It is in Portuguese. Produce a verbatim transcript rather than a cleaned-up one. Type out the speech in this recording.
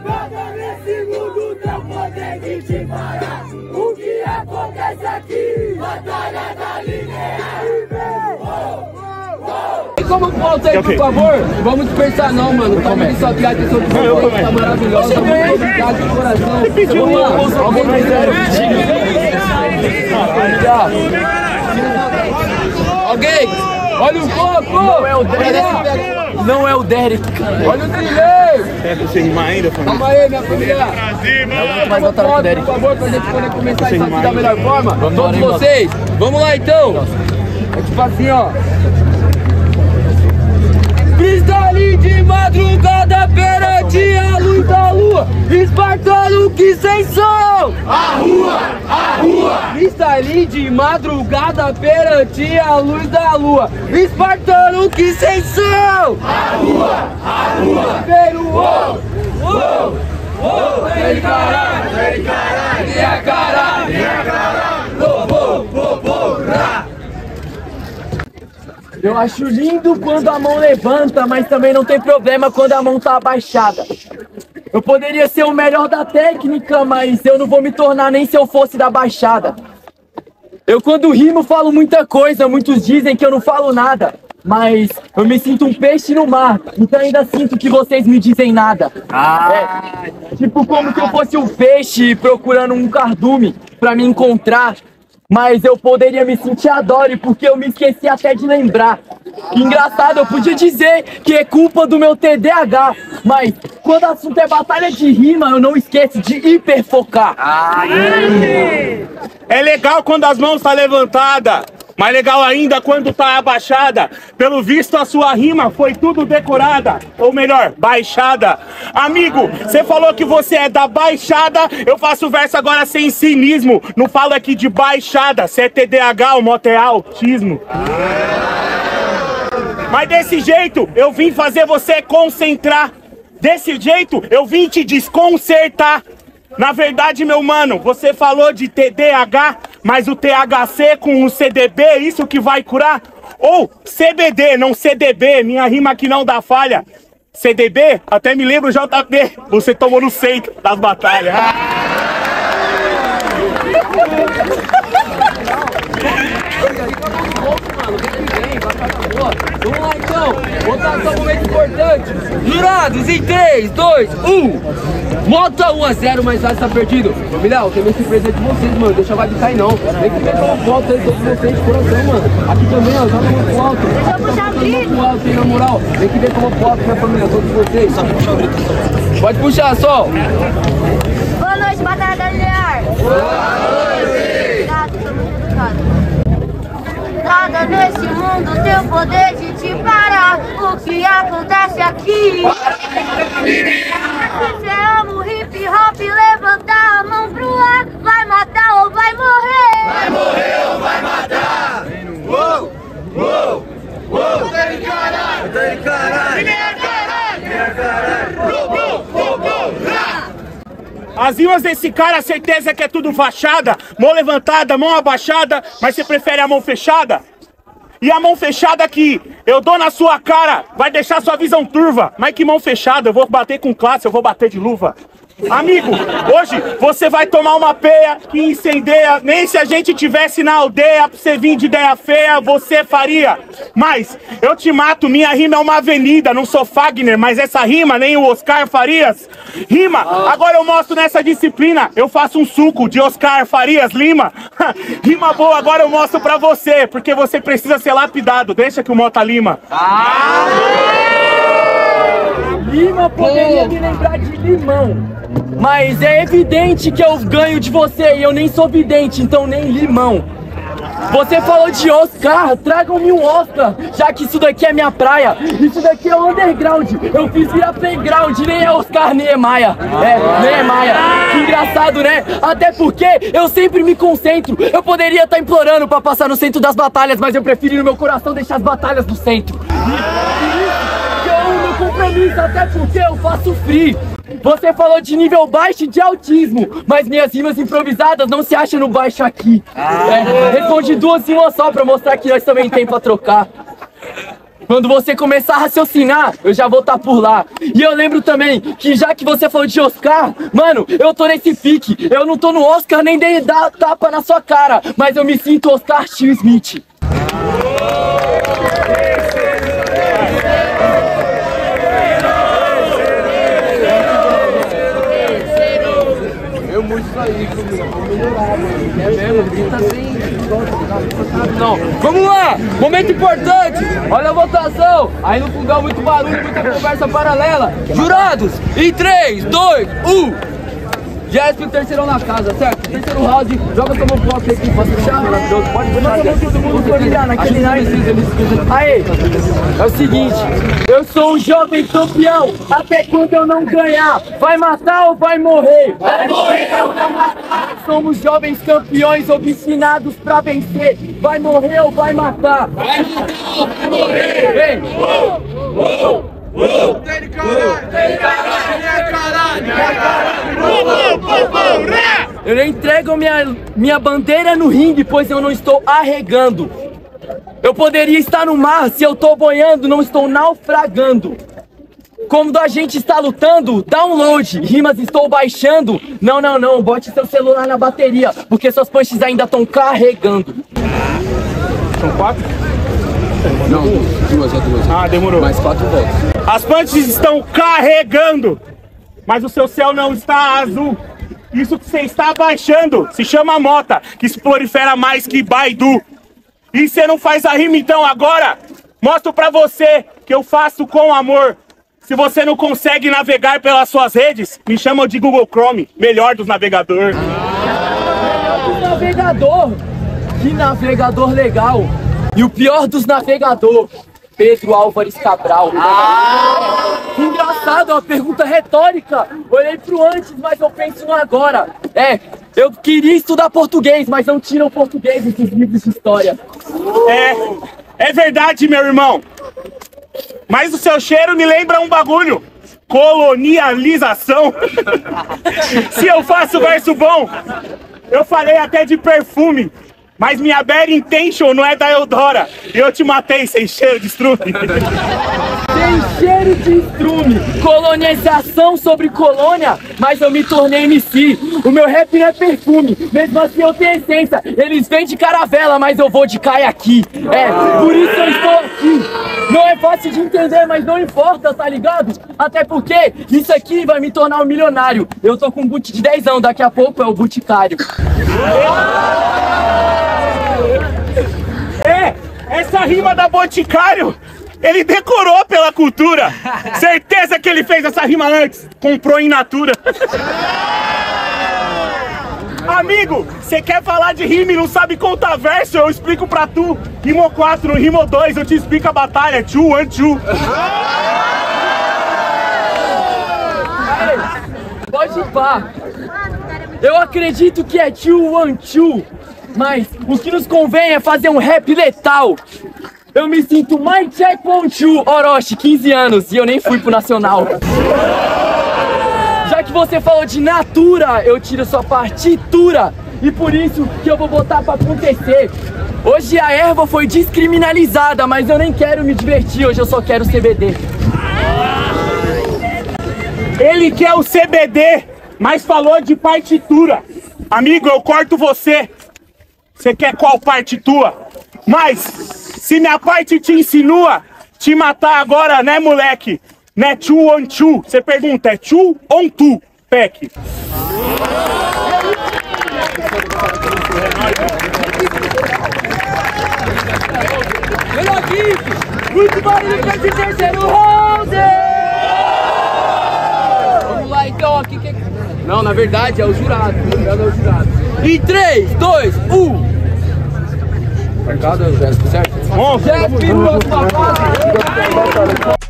Nada nesse mundo teu poder de te parar. O que acontece aqui? Batalha da linear. Tem como volta aí, por favor? Vamos dispersar não, mano. Tá muito só que a atenção de vocês tá maravilhosa. Muito obrigado de coração. Vamos lá. Alguém mais zero? Alguém? Olha o copo! Não é o Derek. Não é o Derek. Olha o trilheiro. Quer que você rimar ainda, família? Calma aí, minha família. Mais voltar com o Derek. Por favor, pra gente poder começar isso aqui da melhor forma. Todos vocês. Vamos lá, então. É tipo assim, ó. Freestyle de madrugada perante a luz da lua. Espartano que sem som. A rua, a rua. Freestyle de madrugada perante a luz da lua. Espartano que sem som. A rua, a rua. Peru, uou, uou, uou. Vem caralho, vem caralho. Minha caralho, minha caralho. Vou, vou, vou, rá. Eu acho lindo quando a mão levanta, mas também não tem problema quando a mão tá abaixada. Eu poderia ser o melhor da técnica, mas eu não vou me tornar nem se eu fosse da baixada. Eu quando rimo falo muita coisa, muitos dizem que eu não falo nada. Mas eu me sinto um peixe no mar, então ainda sinto que vocês me dizem nada. Ah. É, tipo como se eu fosse um peixe procurando um cardume pra me encontrar. Mas eu poderia me sentir a Dory porque eu me esqueci até de lembrar. Engraçado, eu podia dizer que é culpa do meu T D A H, mas quando o assunto é batalha de rima, eu não esqueço de hiperfocar. Ai. É legal quando as mãos tá levantada, mais legal ainda quando tá abaixada. Pelo visto a sua rima foi tudo decorada, ou melhor, baixada. Amigo, você falou que você é da baixada, eu faço o verso agora sem cinismo. Não falo aqui de baixada, você é T D A H, o moto é autismo. Mas desse jeito eu vim fazer você concentrar. Desse jeito eu vim te desconcertar. Na verdade, meu mano, você falou de T D A H, mas o T H C com o C D B, isso que vai curar? Ou C B D, não C D B, minha rima aqui não dá falha. C D B, até me lembro o J P, você tomou no centro das batalhas. Vamos lá então, votação um momento importante. Jurados em três, dois, um. Volta um a zero, mas já está perdido. Família, eu tenho minha surpresa de vocês, mano. Deixa a vibe cair não. Tem que ver como volta aí, todos vocês de coração, mano. Aqui também, ó, joga muito alto. Deixa eu puxar o grito. Muito alto, hein, na moral. Tem que ver como volta, minha família, todos vocês. Só puxar o grito. Pode puxar, Sol. Boa noite, Batalha da Linear. Boa noite. Obrigado, tô muito educado. Nada nesse mundo tem o poder de te parar. O que acontece aqui? Se você ama o hip hop, levantar a mão pro ar. Vai matar ou vai morrer? Vai morrer ou vai matar? Uou, uou, uou. Tá de caralho, tá de caralho. Minha caralho, minha caralho. Uou, uou, uou, uou. As rimas desse cara, certeza que é tudo fachada. Mão levantada, mão abaixada, mas você prefere a mão fechada? E a mão fechada aqui, eu dou na sua cara, vai deixar sua visão turva. Mas que mão fechada, eu vou bater com classe, eu vou bater de luva. Amigo, hoje você vai tomar uma peia que incendeia. Nem se a gente tivesse na aldeia, pra você vir de ideia feia, você faria. Mas eu te mato, minha rima é uma avenida. Não sou Fagner, mas essa rima nem o Oscar Farias. Rima, agora eu mostro nessa disciplina. Eu faço um suco de Oscar Farias Lima. Rima boa, agora eu mostro pra você, porque você precisa ser lapidado. Deixa que o Mota lima. Ah! Lima poderia me lembrar de limão. Mas é evidente que eu ganho de você e eu nem sou vidente, então nem limão. Você falou de Oscar, tragam-me um Oscar, já que isso daqui é minha praia. Isso daqui é o underground, eu fiz virar playground, nem é Oscar Niemeyer. É, Niemeyer. Que engraçado, né? Até porque eu sempre me concentro. Eu poderia estar implorando pra passar no centro das batalhas, mas eu prefiro no meu coração deixar as batalhas no centro. E eu amo meu compromisso, até porque eu faço free. Você falou de nível baixo e de autismo, mas minhas rimas improvisadas não se acham no baixo aqui. É, responde duas em uma só pra mostrar que nós também tem pra trocar. Quando você começar a raciocinar, eu já vou estar por lá. E eu lembro também que já que você falou de Oscar, mano, eu tô nesse pique. Eu não tô no Oscar nem dei dar tapa na sua cara, mas eu me sinto Oscar T. Smith. Não, vamos lá! Momento importante! Olha a votação! Aí no fogão muito barulho, muita conversa paralela. Jurados! Em três, dois, um! Jéssica, o terceirão na casa, certo? Terceiro round, joga sua mão pro alto aqui, pode deixar? Maravilhoso, pode deixar. Todo mundo familiar naquele naipe. Aí, é o seguinte, eu sou um jovem campeão, até quando eu não ganhar, vai matar ou vai morrer? Vai morrer ou vai matar? Somos jovens campeões obstinados pra vencer, vai morrer ou vai matar? Vai matar ou vai morrer? Vem! Uou, uou. Uou! Tem caralho! Tem caralho! Tem caralho! Eu não entrego minha, minha bandeira no ringue, pois eu não estou arregando. Eu poderia estar no mar, se eu tô boiando, não estou naufragando. Quando a gente está lutando, download, rimas estou baixando. Não, não, não, bote seu celular na bateria, porque suas punches ainda estão carregando. São quatro? Não, duas, é duas. Ah, demorou. Mais quatro votos. As punches estão carregando, mas o seu céu não está azul. Isso que você está abaixando se chama mota, que se prolifera mais que Baidu. E você não faz a rima então agora? Mostro pra você que eu faço com amor. Se você não consegue navegar pelas suas redes, me chamam de Google Chrome, melhor dos navegadores. Melhor dos navegador, que navegador legal. E o pior dos navegadores, Pedro Álvares Cabral. Ah! Engraçado, é uma pergunta retórica. Olhei pro antes, mas eu penso no agora. É, eu queria estudar português, mas não tiram português desses livros de história. É, é verdade, meu irmão. Mas o seu cheiro me lembra um bagulho. Colonialização. Se eu faço verso bom, eu falei até de perfume. Mas minha bad intention não é da Eudora. E eu te matei sem cheiro de estrume. Sem cheiro de estrume. Colonização sobre colônia. Mas eu me tornei M C. O meu rap não é perfume. Mesmo assim eu tenho essência. Eles vêm de caravela, mas eu vou de caiaqui. É, por isso eu estou aqui. Não é fácil de entender, mas não importa, tá ligado? Até porque isso aqui vai me tornar um milionário. Eu tô com um boot de dezão, daqui a pouco é o boticário. É, essa rima da Boticário, ele decorou pela cultura. Certeza que ele fez essa rima antes, comprou em natura. Amigo, você quer falar de rima e não sabe contar verso? Eu explico pra tu. Rimou quatro, rimou dois, eu te explico a batalha. Two, one, two. Pode ir pá. Eu acredito que é two, one, two. Mas o que nos convém é fazer um rap letal. Eu me sinto my check one two, Orochi, quinze anos, e eu nem fui pro Nacional. Já que você falou de natura, eu tiro sua partitura. E por isso que eu vou botar pra acontecer. Hoje a erva foi descriminalizada, mas eu nem quero me divertir, hoje eu só quero C B D. Ele quer o C B D, mas falou de partitura. Amigo, eu corto você. Você quer qual parte tua? Mas, se minha parte te insinua, te matar agora, né, moleque? Né, two on two? Você pergunta, é two on two, Peck? Melhor equipe! Muito barulho pra esse terceiro round! Vamos lá então, aqui que... Não, na verdade é o jurado, lembrando é o jurado. Em três, dois, um! Marcado, Jéssica, certo? Bom, Jéssica, próxima fase!